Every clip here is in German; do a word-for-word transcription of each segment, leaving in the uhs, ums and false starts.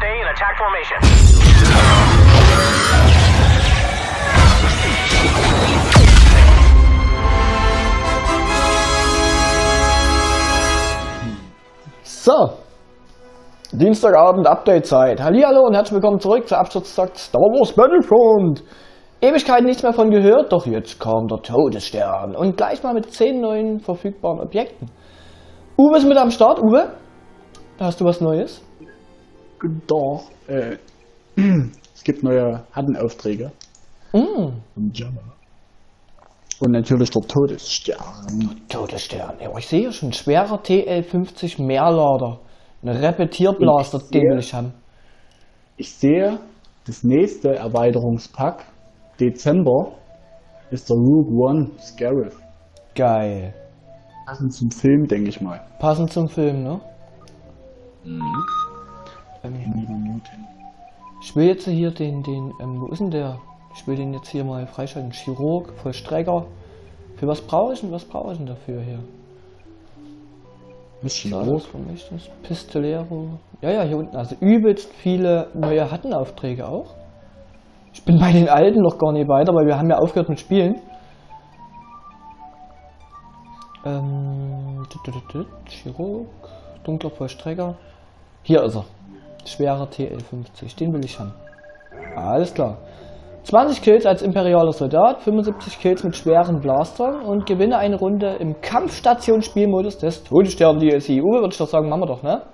Stay in attack formation. So, Dienstagabend Update-Zeit. Hallihallo und herzlich willkommen zurück zu Absturztakt Star Wars Battlefront. Ewigkeiten nichts mehr von gehört, doch jetzt kam der Todesstern und gleich mal mit zehn neuen verfügbaren Objekten. Uwe ist mit am Start. Uwe, hast du was Neues? Doch, äh, es gibt neue Handaufträge. Mm. Und Java. Und natürlich der Todesstern. Todesstern. Ja, ich sehe schon, schwerer T L fünfzig Mehrlader. Ein Repetierblaster, den will ich haben. Ich sehe, das nächste Erweiterungspack, Dezember, ist der Rogue One Scarif. Geil. Passend zum Film, denke ich mal. Passend zum Film, ne? Mhm. Ähm, ich will jetzt hier den, den, ähm, wo ist denn der? Ich will den jetzt hier mal freischalten. Chirurg, Vollstrecker. Für was brauche ich denn? Was brauche ich denn dafür hier? Was Chirurg? Pistolero. Ja, ja, hier unten. Also übelst viele neue Hattenaufträge auch. Ich bin bei den alten noch gar nicht weiter, weil wir haben ja aufgehört mit Spielen. Ähm, Chirurg, dunkler Vollstrecker. Hier ist er. Schwerer T L fünfzig. Den will ich haben. Alles klar. zwanzig Kills als imperialer Soldat, fünfundsiebzig Kills mit schweren Blastern und gewinne eine Runde im Kampfstation-Spielmodus des Todesstern-D L C. Uwe, würde ich doch sagen, machen wir doch, ne?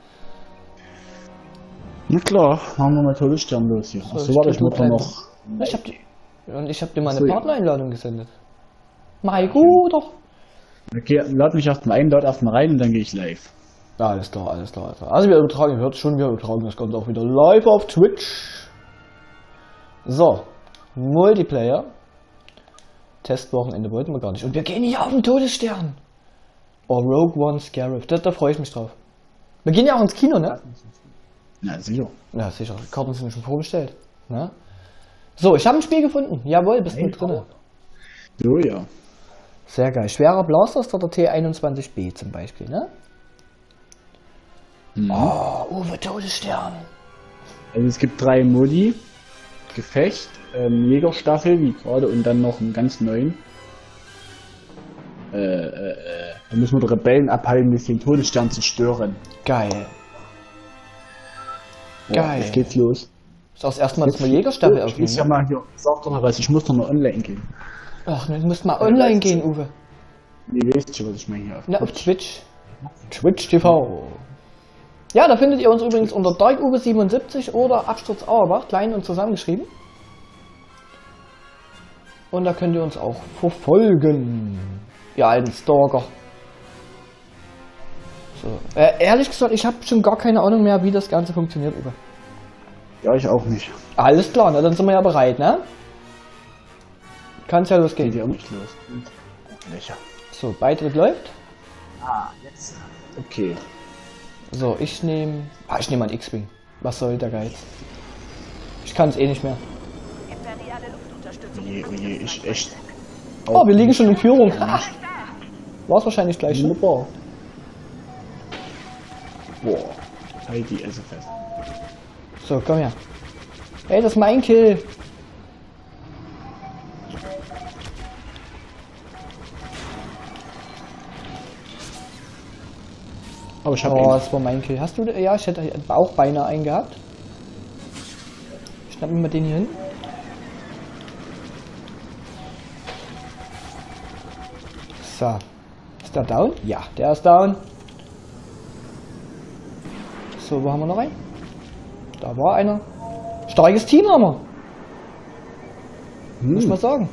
Na klar, machen wir mal Todesstern los hier. So, Achso, warte, ich muss da noch... Ich hab, die, und ich hab dir meine so, Partnereinladung gesendet. Mein Guter. Okay, lad mich erstmal ein, lad erstmal rein und dann gehe ich live. Ja, alles klar, alles klar, alles klar. Also wir übertragen, ihr hört schon, wir übertragen das Ganze auch wieder live auf Twitch. So. Multiplayer. Testwochenende wollten wir gar nicht. Und wir gehen hier auf den Todesstern. Oh, Rogue One Scarif. Da, da freue ich mich drauf. Wir gehen ja auch ins Kino, ne? Na, sicher. Ja, sicher. Die Karten sind schon vorbestellt. Ne? So, ich habe ein Spiel gefunden. Jawohl, bist du mit drin. So, ja. Sehr geil. Schwerer Blaster ist der T einundzwanzig B zum Beispiel, ne? Mhm. Oh, Uwe Todesstern. Also es gibt drei Modi. Gefecht, ähm, Jägerstaffel, wie gerade, und dann noch einen ganz neuen. Äh, äh, äh. Da müssen wir die Rebellen abhalten, bis den Todesstern zerstören. Geil. Ja, Geil. jetzt geht's los. Ist auch das erste Mal, dass wir Jägerstaffel Ich aufnehmen. muss ja mal hier, sag doch mal was, ich muss doch mal online gehen. Ach, du musst mal online ja, gehen, Uwe. Nee, weißt du, was ich meine hier auf Na, auf Twitch. Twitch T V. Ja, da findet ihr uns übrigens unter DarkUwe siebenundsiebzig oder Absturz Auerbach, klein und zusammengeschrieben. Und da könnt ihr uns auch verfolgen, ihr alten Stalker. So. Äh, ehrlich gesagt, ich habe schon gar keine Ahnung mehr, wie das Ganze funktioniert, Uwe. Ja, ich auch nicht. Alles klar, na, dann sind wir ja bereit, ne? Kann's ja losgehen. Geht ja auch nicht los. Welcher? So, Beitritt läuft. Ah, jetzt. Okay. So, ich nehme... Ah, ich nehme ein X-Wing. Was soll der Geiz? Ich kann es eh nicht mehr. Oje, oje, ich echt... Oh, wir liegen schon in Führung. War es wahrscheinlich gleich schon. Wunderbar. Boah. Halt die Esse fest. So, komm her. Ey, das ist mein Kill. Aber ich hab Oh, ihn. das war mein Kill. Hast du... Ja, ich hätte auch beinahe einen gehabt. Schnappen wir mal den hier hin. So. Ist der down? Ja, der ist down. So, wo haben wir noch einen? Da war einer. Starkes Team haben wir. Hm. Muss man sagen.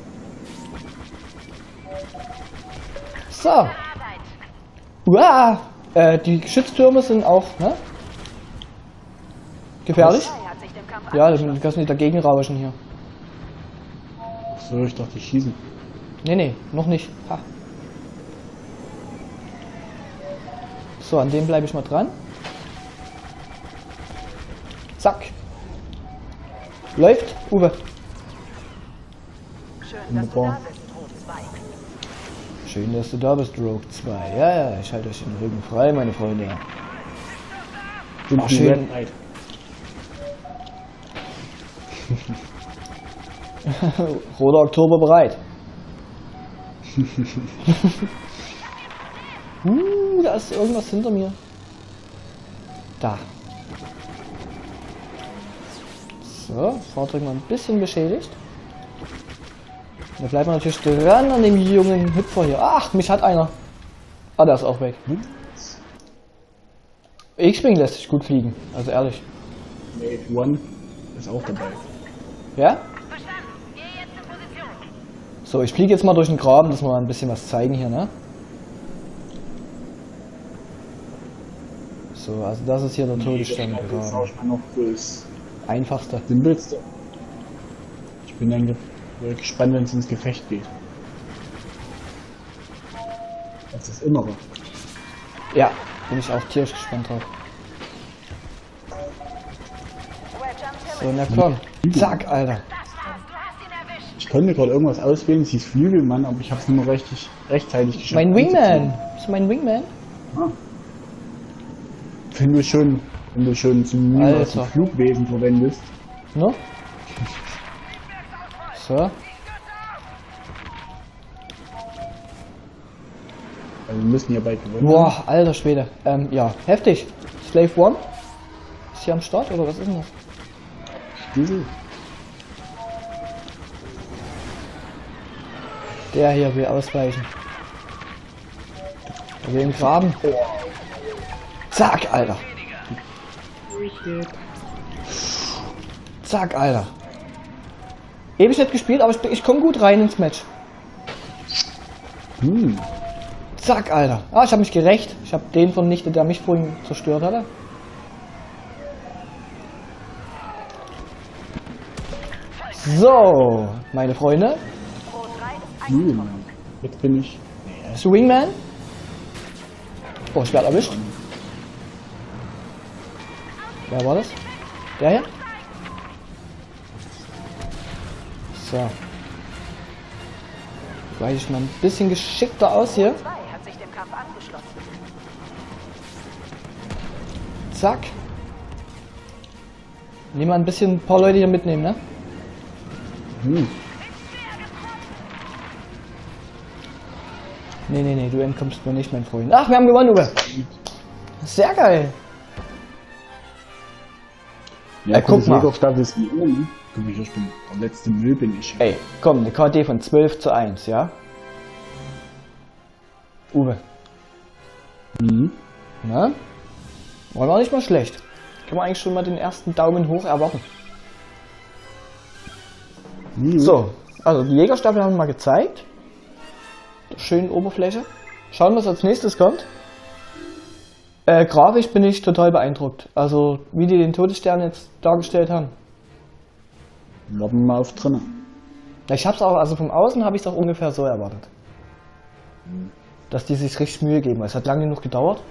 So. Uah. Äh, die Geschütztürme sind auch, ne? Gefährlich? Ja, du kannst nicht dagegen rauschen hier. So, ich dachte, die schießen. Nee, nee, noch nicht. Ha. So, an dem bleibe ich mal dran. Zack. Läuft, Uwe. Wunderbar. Schön, dass du da bist, Rogue zwei. Ja, ja, ich halte euch den Rücken frei, meine Freunde. Sind Ach, die schön. Red Knight. Roter Oktober bereit. uh, da ist irgendwas hinter mir. Da. So, Fahrzeug mal ein bisschen beschädigt. Da bleibt man natürlich dran an dem jungen Hüpfer hier. Ach, mich hat einer. Ah, der ist auch weg. X-Wing lässt sich gut fliegen, also ehrlich. Wave One ist auch dabei. Ja? So, ich fliege jetzt mal durch den Graben, dass wir mal ein bisschen was zeigen hier, ne? So, also das ist hier der Todesstern Das ist Graben. auch mal noch das Einfachste. Simpelste. Ich bin dann ge gespannt, wenn es ins Gefecht geht. Das ist das Innere. Ja, bin ich auch tierisch gespannt drauf. So, na komm. Zack, Alter. Ich konnte gerade irgendwas auswählen, es hieß Flügelmann, aber ich habe es nur noch richtig, rechtzeitig geschafft. Mein Wingman. Das ist mein Wingman. Ah. Wenn du schon, wenn du schon zum, Alter. zum Flugwesen verwendest. Ne? So. Also wir müssen hier bald gewinnen. Boah, alter Schwede. Ähm, ja, heftig. Slave One. Ist hier am Start oder was ist denn das? Diesel. Der hier will ausweichen. Der will im Graben. Zack, Alter. Zack, Alter. Ewig nicht gespielt, aber ich, ich komme gut rein ins Match. Hm. Zack, Alter. Ah, ich habe mich gerecht. Ich habe den vernichtet, der mich vorhin zerstört hatte. So, meine Freunde. Flügelmann. Jetzt bin ich. Swingman. Oh, ich werde erwischt. Wer war das? Der hier? So. Weiche ich mal ein bisschen geschickter aus hier. Hat sich dem Kampf angeschlossen. Zack. Nehmen wir ein bisschen ein paar Leute hier mitnehmen, ne? Hm. Nee, nee, nee, du entkommst mir nicht, mein Freund. Ach, wir haben gewonnen, Uwe. Sehr geil. Ja, Äh, guck mal. Staffel ist wie immer, ne? Guck mal, ich bin der letzte Müll bin ich. Ey, komm, eine K D von zwölf zu eins, ja? Uwe. Mhm. Na? War gar nicht mal schlecht. Kann man eigentlich schon mal den ersten Daumen hoch erwarten. Mhm. So, also die Jägerstaffel haben wir mal gezeigt. Schöne Oberfläche. Schauen, was als nächstes kommt. Äh, grafisch bin ich total beeindruckt. Also, wie die den Todesstern jetzt dargestellt haben. Warten wir mal auf drinnen. Ich hab's auch, also vom Außen habe ich es auch ungefähr so erwartet. Dass die sich richtig Mühe geben, weil es hat lange genug gedauert.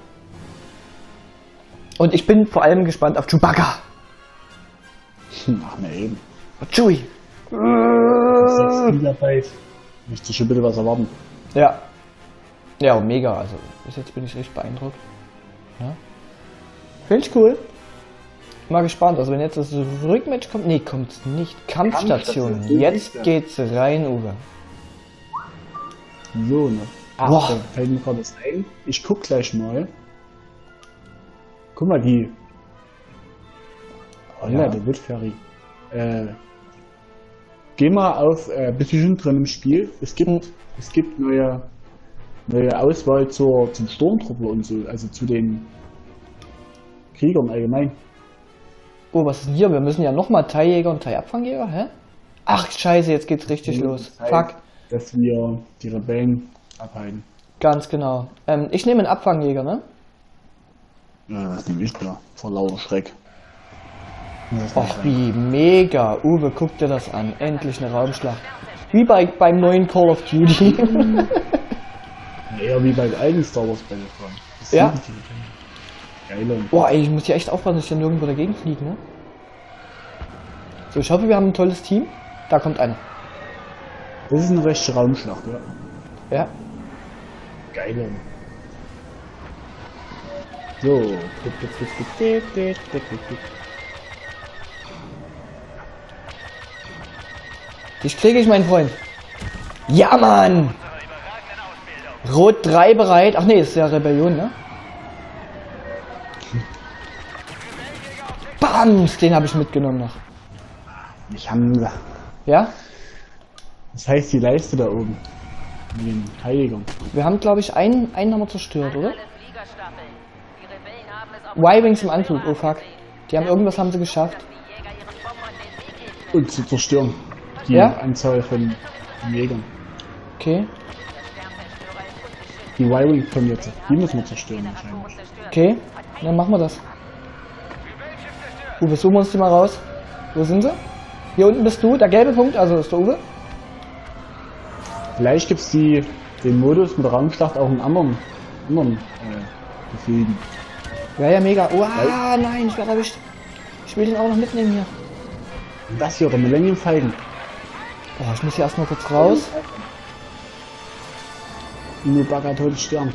Und ich bin vor allem gespannt auf Chewbacca. Ach ne, eben. Chewie. sechs Gigabyte. Möchtest du schon bitte was erwarten? Ja. Ja, mega. Also bis jetzt bin ich richtig beeindruckt. Ja. Finde ich cool. Mal gespannt. Also wenn jetzt das Rückmatch kommt. Nee, kommt's nicht. Kampfstation. Kampfstation. Jetzt geht's rein, Uwe. So, ne? Ach, Boah. da fällt mir gerade was ein. Ich guck gleich mal. Guck mal, die. Oh ja, Ja. der wird fertig. Äh. Geh mal auf, äh, bist du schon drin im Spiel? Es gibt, Hm. es gibt neue, neue Auswahl zur, zum Sturmtruppler und so, also zu den Kriegern allgemein. Oh, was ist denn hier? Wir müssen ja nochmal Teiljäger und Teilabfangjäger, hä? Ach, scheiße, jetzt geht's richtig Ja, los. das heißt, Fuck. Dass wir die Rebellen abhalten. Ganz genau. Ähm, ich nehme einen Abfangjäger, ne? Ja, was nehme ich da? Vor lauter Schreck. Ja, das Och, kann sein. wie mega. Uwe, guck dir das an. Endlich eine Raumschlacht. Wie bei, beim neuen Call of Duty. Eher wie bei alten Star Wars Battlefront. Das Ja. sind die Geile. Boah, ey, ich muss hier echt aufpassen, dass ich hier nirgendwo dagegen fliege, ne? So, ich hoffe, wir haben ein tolles Team. Da kommt einer. Das ist eine rechte Raumschlacht, ja. Ja. Geile. So. Dich kriege ich, mein Freund. Ja, Mann! Rot drei bereit. Ach nee, ist ja Rebellion, ne? Bams! Den habe ich mitgenommen noch. Ich habe. Ja? Das heißt die Leiste da oben. Mit den Heiligern. Wir haben, glaube ich, einen, einen haben wir zerstört, oder? Y-Wings im Anflug, oh fuck. Die haben irgendwas haben sie geschafft. Und zu zerstören. Die Ja? Anzahl von Jägern. Okay. Die Y-Wing von jetzt. Die müssen wir zerstören wahrscheinlich. Okay, dann machen wir das. Uwe, suchen wir uns die mal raus. Wo sind sie? Hier unten bist du, der gelbe Punkt, also ist der Uwe. Vielleicht gibt es die den Modus mit der Raumschlacht auch in anderen, anderen äh, Gefilden. Ja, ja, mega. Oh, ah, nein, ich werde erwischt. Ich will den auch noch mitnehmen hier. Das hier, der Millennium Falcon. Boah, ich muss hier erstmal kurz raus. Nur Bagger, totes Stern.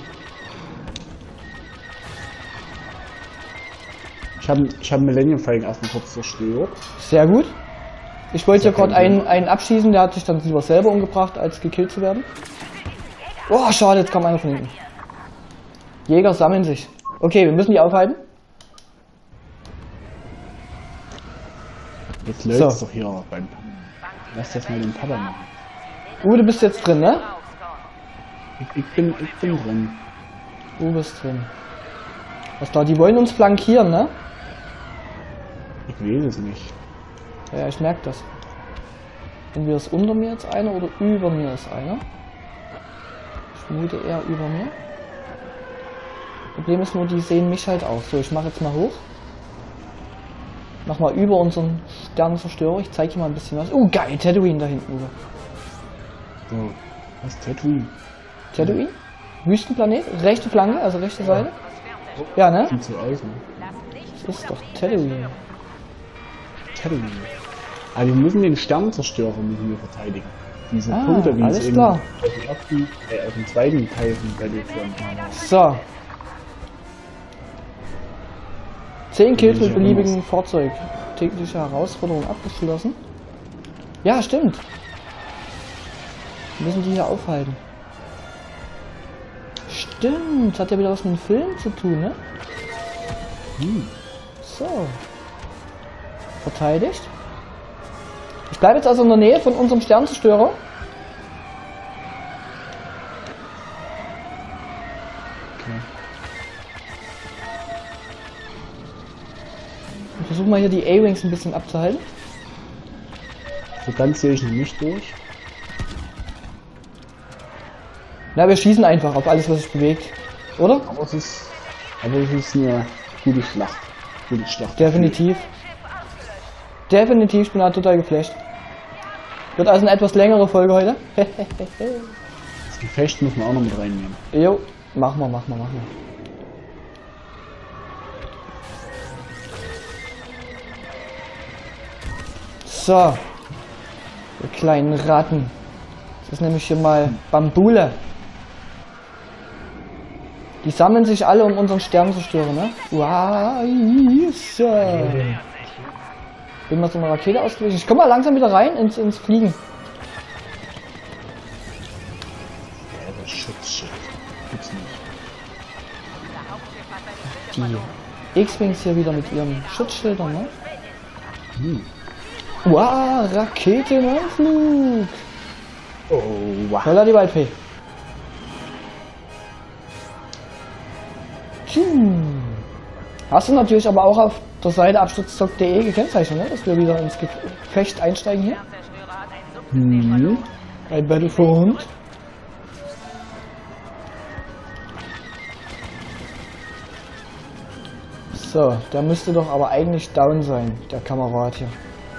Ich habe ich hab Millennium Falcon erstmal kurz zerstört. Sehr gut. Ich wollte Sehr ja gerade gut. einen, einen abschießen, der hat sich dann lieber selber umgebracht, als gekillt zu werden. Oh, schade, jetzt kam einer von hinten. Jäger sammeln sich. Okay, wir müssen die aufhalten. Jetzt läuft es So. doch hier beim. Lass das mal den Papa machen. Uwe, du bist jetzt drin, ne? Ich, ich, bin, ich bin drin. Du bist drin. Was da? Die wollen uns flankieren, ne? Ich weiß es nicht. Ja, ja, ich merke das. Entweder ist unter mir jetzt einer oder über mir ist einer. Ich vermute eher über mir. Problem ist nur, die sehen mich halt auch. So, ich mache jetzt mal hoch. Mach mal über unseren Sternenzerstörer. Ich zeige dir mal ein bisschen was. Oh, geil, Tatooine da hinten. Uwe. So, was Tatooine? Tatooine? Wüstenplanet? Rechte Flanke, also rechte Seite? Ja, ne? Sieht so aus, ne? Das ist doch Tatooine. Tatooine. Aber wir müssen den Sternenzerstörer müssen wir verteidigen. Diese Ah, Punkte, wie alles es eben klar. auf dem ersten, äh, auf dem zweiten Teil von Battlefront war. So. zehn Kills mit ich beliebigen irgendwas. Fahrzeug. Tägliche Herausforderung abgeschlossen. Ja, stimmt. Wir müssen die hier aufhalten. Stimmt, hat ja wieder was mit dem Film zu tun, ne? Hm. So. Verteidigt. Ich bleibe jetzt also in der Nähe von unserem Sternzerstörer. Okay. Und versuche mal hier die A-Wings ein bisschen abzuhalten. So ganz sehe ich noch nicht durch. Na, wir schießen einfach auf alles, was sich bewegt. Oder? Aber es ist, aber es ist eine gute Schlacht. Gute Schlacht. Definitiv. Definitiv, ich bin da total geflasht. Wird also eine etwas längere Folge heute. Das Gefecht muss man auch noch mit reinnehmen. Jo, mach mal, mach mal, mach mal. So. Ihr kleinen Ratten. Das ist nämlich hier mal Bambule. Die sammeln sich alle, um unseren Sternenzerstörer, ne? Wow, so. Bin mal so eine Rakete ausgewichen. Ich komm mal langsam wieder rein ins, ins Fliegen. Ja, das Schutzschild. Gibt's nicht. Die X-Wings hier wieder mit ihren Schutzschildern, ne? Hm. Wow, Rakete im Anflug. Oh, wow. Holla die Waldfee. Hm. Hast du natürlich aber auch auf der Seite absturzzock punkt de gekennzeichnet, ne? Dass wir wieder ins Gefecht einsteigen hier. Hm. Bei Battlefront. So, der müsste doch aber eigentlich down sein, der Kamerad hier.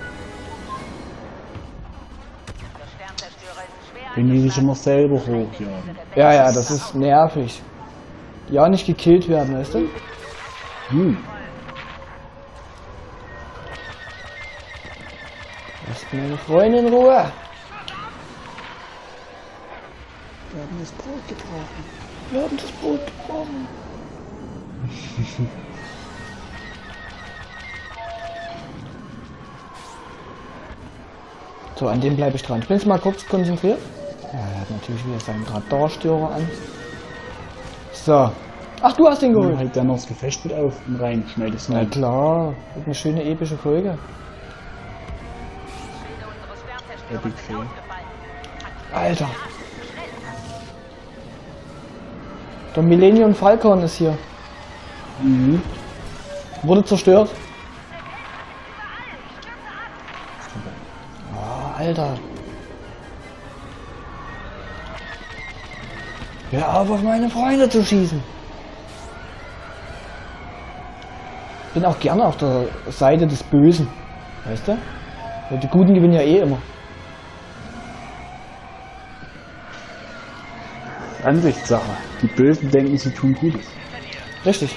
Wenn die sich immer selber hochjagen. Ja, ja, das ist nervig. Die auch nicht gekillt werden, weißt du? Hm. Lasst meine Freunde in Ruhe. Wir haben das Brot gebrochen. Wir haben das Brot gebrochen. So, an dem bleibe ich dran. Ich bin jetzt mal kurz konzentriert. Ja, er hat natürlich wieder seinen Radarstörer an. So. Ach, du hast ihn Dann geholt. halt dann noch das Gefecht mit auf und rein. Schnell das Na rein. klar, wird eine schöne epische Folge. Epic Fail. Alter. Der Millennium Falcon ist hier. Mhm. Wurde zerstört. Oh, Alter. Hör auf, auf meine Freunde zu schießen. Bin auch gerne auf der Seite des Bösen. Weißt du? Weil die Guten gewinnen ja eh immer. Ansichtssache. Die Bösen denken, sie tun Gutes. Richtig.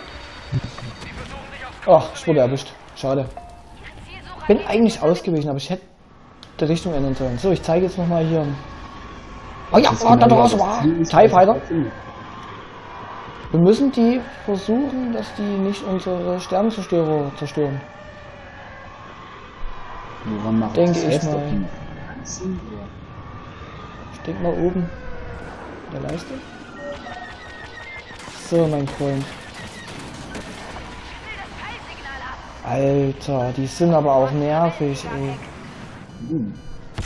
Ach, ich wurde erwischt. Schade. Bin eigentlich ausgewichen, aber ich hätte die Richtung ändern sollen. So, ich zeige jetzt nochmal hier. Oh ja, oh, da draußen war TIE Fighter. Wir müssen die versuchen, dass die nicht unsere Sternenzerstörer zerstören. Woran macht Denke das ich fest, mal. ob die sind, oder? Ich denke mal oben in der Leiste. So, mein Freund. Alter, die sind aber auch nervig, ey. Hm.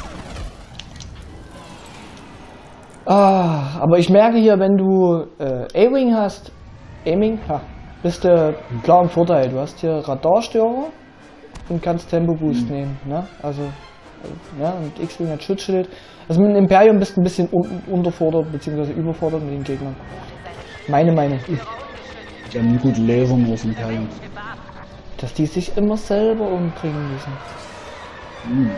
Ah, aber ich merke hier, wenn du äh, A-Wing hast, Aiming, ha, bist du klar im Vorteil. Du hast hier Radarstörer und kannst Tempo Boost Mhm. nehmen, ne? Also, äh, ja, und X-Wing hat Schutzschild. Also mit dem Imperium bist du ein bisschen un unterfordert bzw. überfordert mit den Gegnern. Meine Meinung. Die haben nie gut Laser, nur das Imperium. Dass die sich immer selber umbringen müssen. Hm.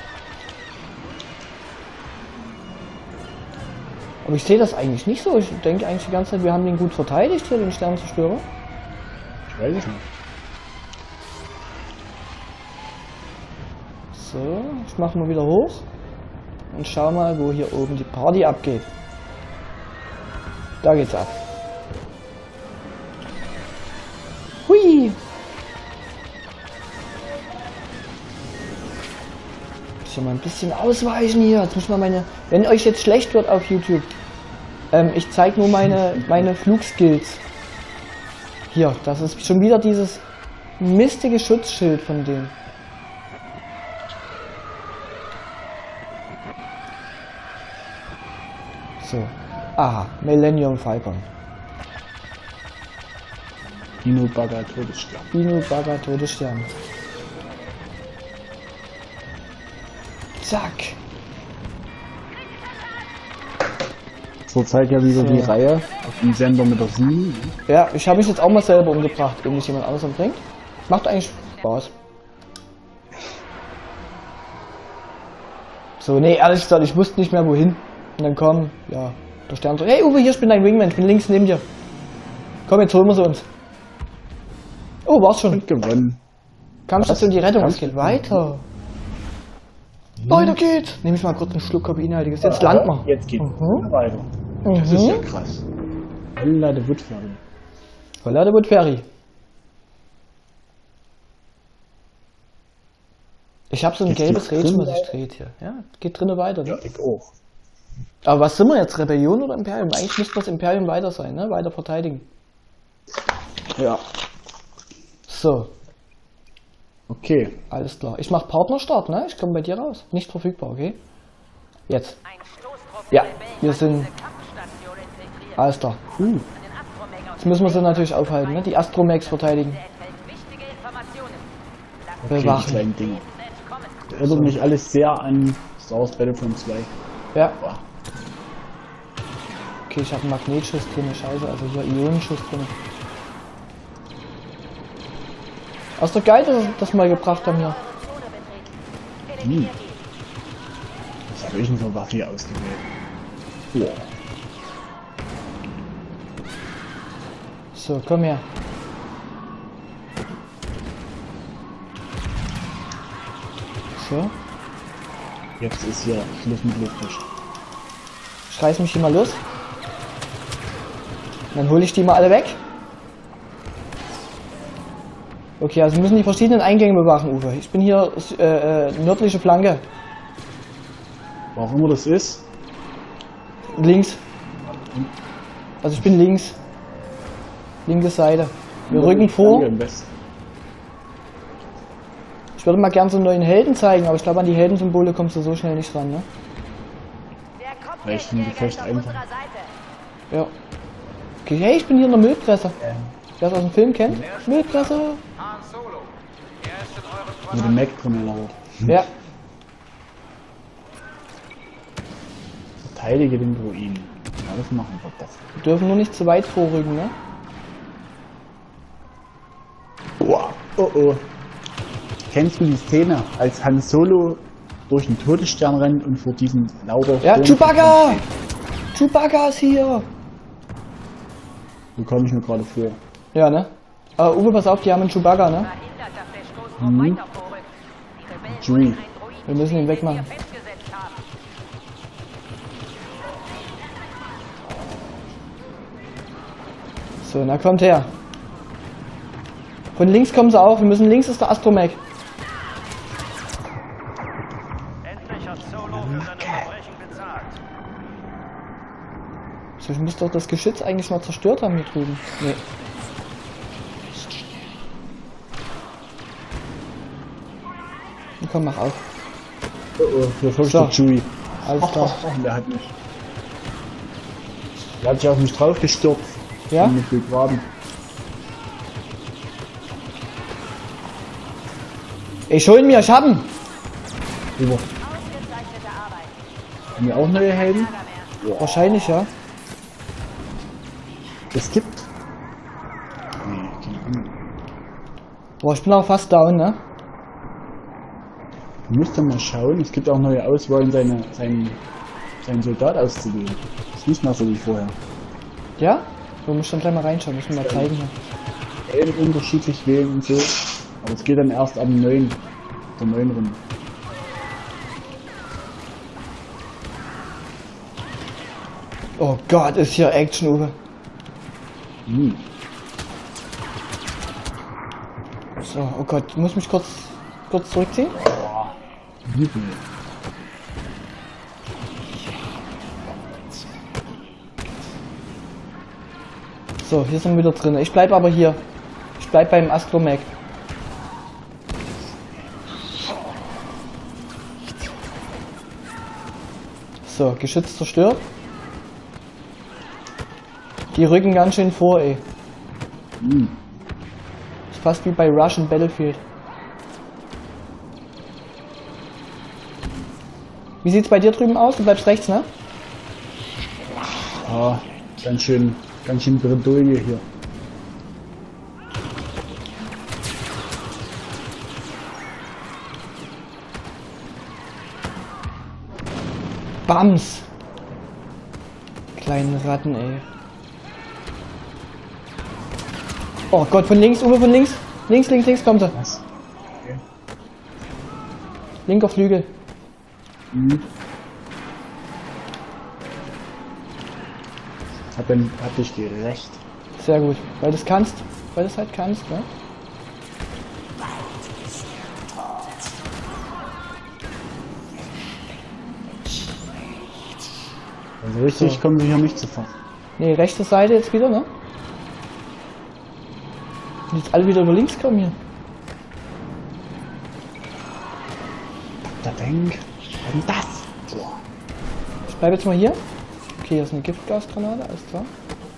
Aber ich sehe das eigentlich nicht so. Ich denke eigentlich die ganze Zeit, wir haben den gut verteidigt hier, den Sternenzerstörer. Ich weiß es nicht. So, ich mache mal wieder hoch und schau mal, wo hier oben die Party abgeht. Da geht's ab. Hui! Ich mal ein bisschen ausweichen hier. Jetzt muss man meine. Wenn euch jetzt schlecht wird auf YouTube, ähm, ich zeige nur meine meine Flugskills. Hier, das ist schon wieder dieses mistige Schutzschild von dem. So. Aha, Millennium Falcon. Dino Bagger Todesstern. Dino Bagger Todesstern. Zack. Zurzeit ja wieder So. die Reihe auf dem Sender mit der sieben. Ja, ich habe mich jetzt auch mal selber umgebracht, wenn mich jemand anders umbringt. Macht eigentlich Spaß. So, nee, ehrlich gesagt, ich wusste nicht mehr wohin. Und dann kommen, ja, der Stern so, hey Uwe, hier, ich bin dein Wingman, ich bin links neben dir. Komm, jetzt holen wir sie uns. Oh, war's schon. Und gewonnen. Kampfstation, die Rettung, es Kampf- geht weiter. Weiter geht's. Nehme ich mal kurz einen Schluck Koffeinhaltiges. Jetzt landen wir. Jetzt geht's Mhm. weiter. Das ist ja Mhm. krass. Holla de Woodferry. Holla de Wood Ferry. Ich habe so ein Jetzt gelbes geht's Rädchen, drin was sich weiter? dreht hier. Ja, geht drinnen weiter. Ne? Ja, ich auch. Aber was sind wir jetzt? Rebellion oder Imperium? Eigentlich müsste das Imperium weiter sein, ne? Weiter verteidigen. Ja. So, Okay. alles klar. Ich mache Partnerstart, ne? Ich komme bei dir raus. Nicht verfügbar, okay? Jetzt. Ein Stoßtrupp Ja, will wir sind- diese Kampfstation infiltrieren. Alles klar. Uh, Den Astromech aus jetzt müssen wir sie natürlich aufhalten, ne? Die Astromex verteidigen. Der enthält wichtige Informationen. Lassen Okay, die Bewachen. kleinen Dinge. Sie entkommen. Das erinnert mich alles sehr an Star Wars Battlefront zwei. Ja. Boah. Okay, ich habe einen Magnetschuss drin, scheiße, also hier Ionenschuss drin. Das ist doch geil, dass wir das mal gebracht haben hier. Zone betreten. Hm. Eliminiert Was habe ich denn für Waffe hier ausgewählt? Ja. So, komm her. So, Jetzt ist hier Schluss mit Luftfisch. ich reiß mich hier mal los. Dann hole ich die mal alle weg. Okay, also wir müssen die verschiedenen Eingänge bewachen, Uwe. Ich bin hier äh, äh, nördliche Flanke. Wo auch immer das ist. Links. Also ich bin links. Linke Seite. Wir rücken vor. Danke, im Westen. Ich würde mal gern so einen neuen Helden zeigen, aber ich glaube an die Heldensymbole kommst du so schnell nicht ran, ne? Der Vielleicht ein Kopfgeldjäger Gefecht ist auf einfach. unserer Seite. Ja. Okay, hey, ich bin hier in der Müllpresse. Wer das aus dem Film kennt? Müllpresse. Han Solo. Er ist in eurem Mit Quadrat. dem Mac drin erlaubt. Ja. Verteidige den Druiden. Ja, das machen wir doch. Wir dürfen nur nicht zu weit vorrücken, ne? Wow. Oh oh. Kennst du die Szene, als Han Solo durch den Todesstern rennt und vor diesem Lauber... Ja, Chewbacca! Chewbacca ist hier! So komme ich mir gerade vor. Ja, ne? Aber Uwe, pass auf, die haben einen Chewbacca, ne? Verhindert, dass der Stoßtrupp Mhm. weiter vorrückt. Die Rebellen Chewie. wollen einen Droiden, Wir müssen ihn den wegmachen. wir festgesetzt haben. So, na kommt her. Von links kommen sie auch, wir müssen links ist der Astromech. Endlich hat Solo für seine Verbrechen bezahlt. So, ich muss doch das Geschütz eigentlich mal zerstört haben hier drüben. Nee. Komm, mach auf. Oh oh, hier folgt So. der Chewie. Alles Ach, klar. ach, ach, der hat mich. Der hat sich auf mich drauf gestürzt. Ja? Und mich begraben. Ich hol ihn mir, ich hab ihn. Über. Ausgezeichnete Arbeit. Haben wir auch neue Helden? Lager mehr. Wahrscheinlich, ja. Es gibt. Nee, keine Ahnung. Boah, ich bin auch fast down, ne? Du musst doch mal schauen, es gibt auch neue Auswahlen, seine, seinen, seinen Soldat auszuwählen. Das wissen wir so wie vorher. Ja? So, muss ich dann gleich mal reinschauen, muss ich mir mal zeigen hier. Helden unterschiedlich wählen und so. Aber es geht dann erst am neuen. Der neuen Runde. Oh Gott, ist hier Action, Uwe. Hm. So, oh Gott, ich muss mich kurz, kurz zurückziehen. Übel. So, hier sind wir wieder drin. Ich bleib aber hier. Ich bleib beim Astromech. So, Geschütz zerstört. Die rücken ganz schön vor, ey. Hm. Ist fast wie bei Russian Battlefield. Wie sieht's bei dir drüben aus? Du bleibst rechts, ne? Ah, ganz schön, ganz schön Bredouille hier. Bams! Kleinen Ratten, ey. Oh Gott, von links, Uwe, von links. Links, links, links kommt er. Was? Okay. Linker Flügel. Hm. Hab, dann, hab dich gerecht. Sehr gut. Weil du es kannst. Weil du es halt kannst, ne? Also richtig So. kommen wir hier nicht zu Fach. Ne, rechte Seite jetzt wieder, ne? Und jetzt alle wieder über links kommen hier. Da denk, was denn das? Boah. Ich bleibe jetzt mal hier. Okay, hier ist eine Giftgasgranate, alles klar.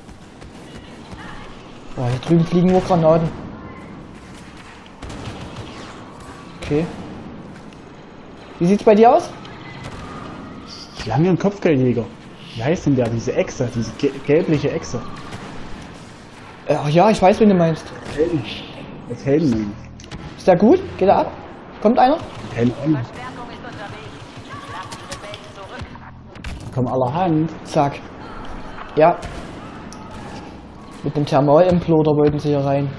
Boah, hier drüben fliegen nur Granaten. Okay. Wie sieht's bei dir aus? Wir haben hier einen Kopfgeldjäger. Wie heißt denn der? Diese Echse, diese ge gelbliche Echse. Äh, Ach ja, ich weiß, wen du meinst. Helden. Als Helden nehmen. Ist der gut? Geht er ab? Kommt einer? Keine Ahnung. Verstärkung ist unterwegs. Lasst die Rebellen zurück. Kommen allerhand. Zack. Ja. Mit dem Thermalimploder wollten sie hier rein.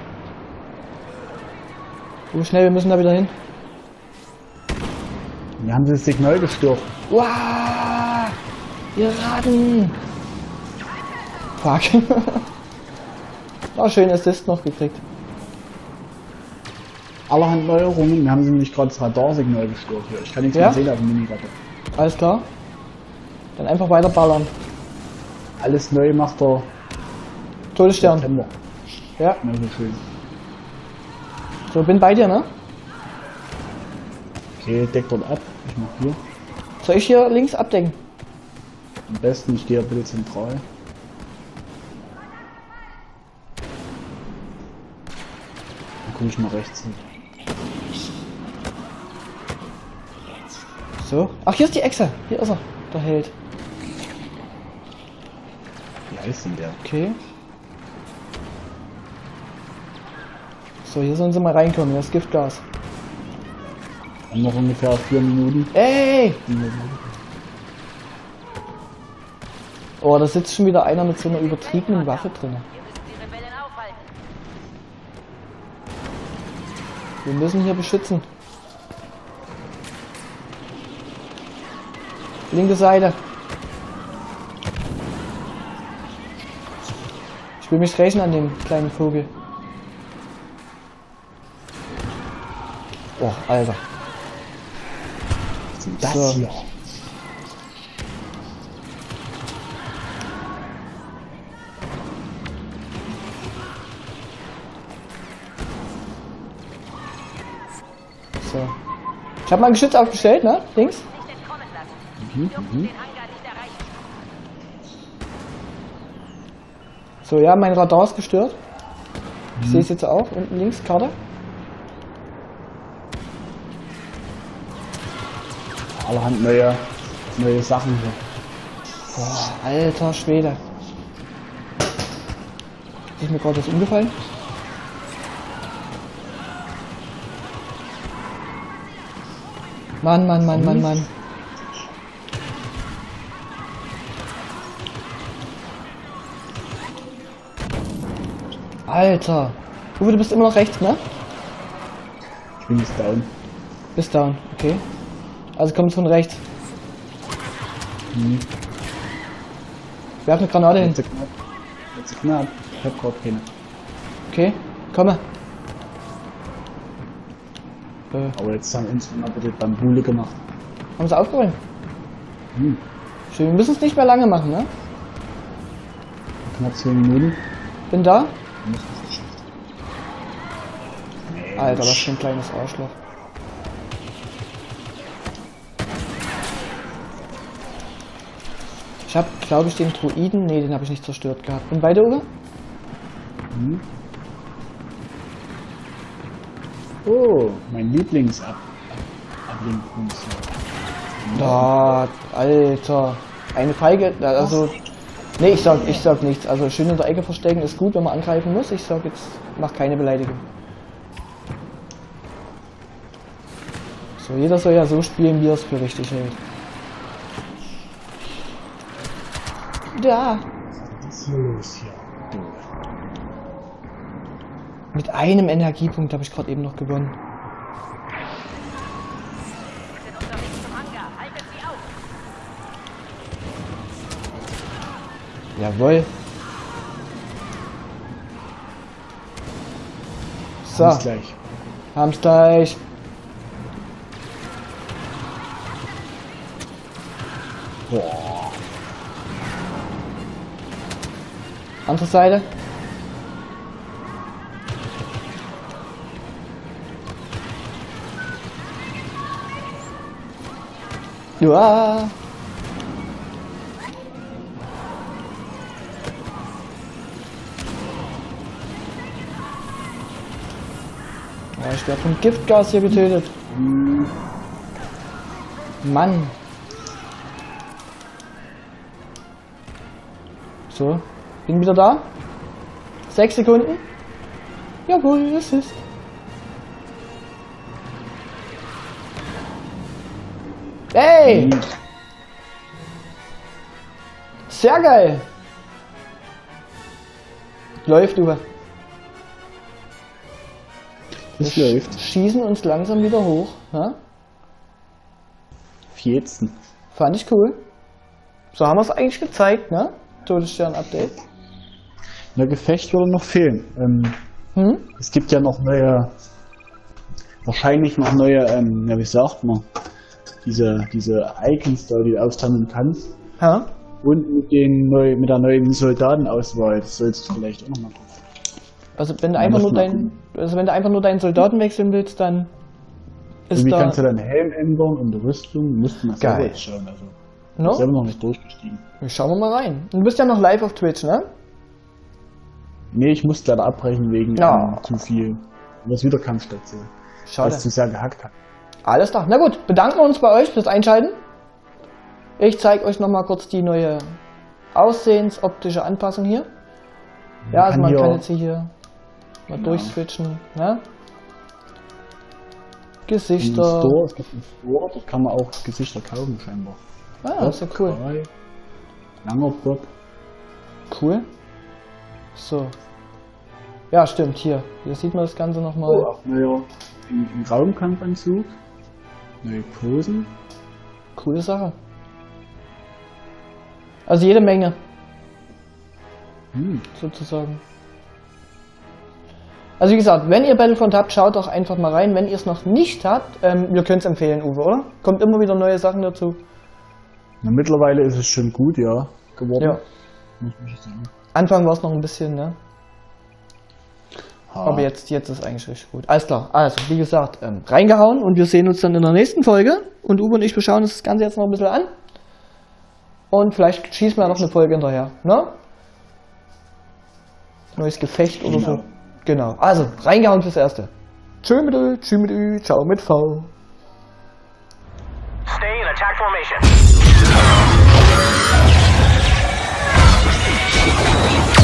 So schnell, wir müssen da wieder hin. Wir haben das Signal gestört. Wow! Ihr Ratten! Fuck. Oh, schön Assist noch gekriegt. Allerhand Neuerungen. Wir haben sie nämlich gerade das Radarsignal gestört hier. Ich kann nichts Ja? mehr sehen auf dem Miniratte. Alles klar. Dann einfach weiter ballern. Alles neu macht er. Todesstern. September. Ja. Na, so schön. So, bin bei dir, ne? Okay, deck dort ab. Ich mach hier. Soll ich hier links abdecken? Am besten, ich gehe bitte zentral. Dann gucke ich mal rechts hin. So. Ach, hier ist die Echse. Hier ist er. Der Held. Wie heißt denn der? Okay. So, hier sollen sie mal reinkommen. Hier ist Giftgas. Haben noch ungefähr vier Minuten. Ey! Oh, da sitzt schon wieder einer mit so einer übertriebenen Waffe drin. Wir müssen die Rebellen aufhalten. Wir müssen hier beschützen. Linke Seite. Ich will mich rächen an dem kleinen Vogel. Oh, Alter. Was ist denn das So. hier? So. Ich habe mein Geschütz aufgestellt, ne? Links. Nicht entkommen lassen. Mhm, Jungs, mhm. den Hangar nicht erreichen. So, ja, mein Radar ist gestört. Ich sehe es jetzt auch. Unten links, Karte. Allerhand neue, neue Sachen hier. Boah, alter Schwede. Ist mir gerade was umgefallen? Mann, Mann, Mann, Mann, Mann. Alter. Uwe, du bist immer noch rechts, ne? Ich bin jetzt down. Bist down, okay. Also kommt von rechts. Mhm. Werf eine Granate hin. Letzte knapp. Letzte knapp. Ich hab grad keine. Okay, komme. Äh, Aber jetzt haben uns mal bitte Bambule gemacht. haben sie aufgeräumt? Hm. Schön, wir müssen es nicht mehr lange machen, ne? Knapp zehn Minuten. Bin da. Dann ist es geschafft. Alter, was für ein kleines Arschloch. Ich habe, glaube ich, den Druiden. Ne, den habe ich nicht zerstört gehabt. Bin bei dir, Uwe? Mhm. Oh, mein Lieblings-Ab... Ablenkungswort. Da, Alter. Eine Feige, also. Nee, ich sag, ich sag nichts. Also schön in der Ecke verstecken ist gut, wenn man angreifen muss. Ich sag jetzt, mach keine Beleidigung. So, jeder soll ja so spielen, wie er es für richtig hält. Da. Was ist hier los hier? Du. Mit einem Energiepunkt habe ich gerade eben noch gewonnen. Wir sind unterwegs zum Hangar. Haltet sie auf. Jawohl. So, Bis gleich. haben's gleich. Boah. Andere Seite. Ja. Ja, ich werde vom Giftgas hier getötet. Mann. So, bin wieder da. Sechs Sekunden. Jawohl, es ist. Hey! Sehr geil! Läuft, Uwe. Das läuft. Schießen uns langsam wieder hoch. Ja? Vierzen. Fand ich cool. So haben wir es eigentlich gezeigt, ne? Todesstern-Update. Na, Gefecht würde noch fehlen. Ähm, Hm? es gibt ja noch neue, wahrscheinlich noch neue, ähm, ja, wie sagt man, diese, diese Icons da, die du aussammeln kannst. Ja? Und mit, den neu, mit der neuen Soldatenauswahl, das sollst du vielleicht auch nochmal gucken. Also wenn du Ja, einfach muss nur man dein, also wenn du einfach nur deinen Soldaten wechseln willst, dann ist Irgendwie da. kannst du deinen Helm ändern und die Rüstung, musst du mal selber Geil. jetzt schauen. Also, ich No? bin selber noch nicht durchgestiegen. Schauen wir mal rein. Und du bist ja noch live auf Twitch, ne? Nee, ich musste leider abbrechen wegen Ja. ähm, zu viel. Was Wiederkampfstation. Schade. Was zu sehr gehackt hat. Alles klar. Na gut, bedanken wir uns bei euch fürs Einschalten. Ich zeige euch nochmal kurz die neue Aussehensoptische Anpassung hier. Ja, also kann man hier- kann jetzt hier mal Genau. durchswitchen. Ne? Im Gesichter. Store, es gibt einen Store, dort kann man auch Gesichter kaufen scheinbar. Ah, das ist ja cool. Drei, langer Bob. Cool. So. Ja, stimmt, hier. Hier sieht man das Ganze nochmal. Oh, auch neuer ein, ein Raumkampfanzug. Neue Posen. Coole Sache. Also jede Menge, Hm. sozusagen. Also wie gesagt, wenn ihr Battlefront habt, schaut doch einfach mal rein. Wenn ihr es noch nicht habt, ähm, wir können es empfehlen, Uwe, oder? Kommt immer wieder neue Sachen dazu. Na, mittlerweile ist es schon gut, ja, geworden. Ja. Muss ich sagen. Anfang war es noch ein bisschen, ne? Ha. Aber jetzt, jetzt ist eigentlich richtig gut. Alles klar. Also, wie gesagt, ähm, reingehauen und wir sehen uns dann in der nächsten Folge. Und Uwe und ich beschauen uns das Ganze jetzt noch ein bisschen an. Und vielleicht schießen wir noch eine Folge hinterher, ne? Neues Gefecht oder so. Genau. Genau. Also, reingehauen fürs Erste. Tschö mit Ö, tschü mit Ü, ciao mit V. Stay in attack formation.